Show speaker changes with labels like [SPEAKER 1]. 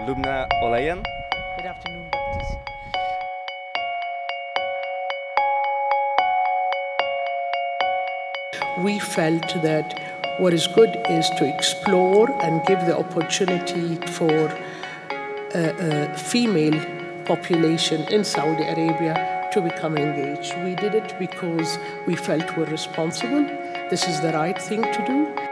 [SPEAKER 1] Lubna Olayan.
[SPEAKER 2] Good afternoon, Baptiste.
[SPEAKER 3] We felt that what is good is to explore and give the opportunity for female population in Saudi Arabia to become engaged. We did it because we felt we're responsible. This is the right thing to do.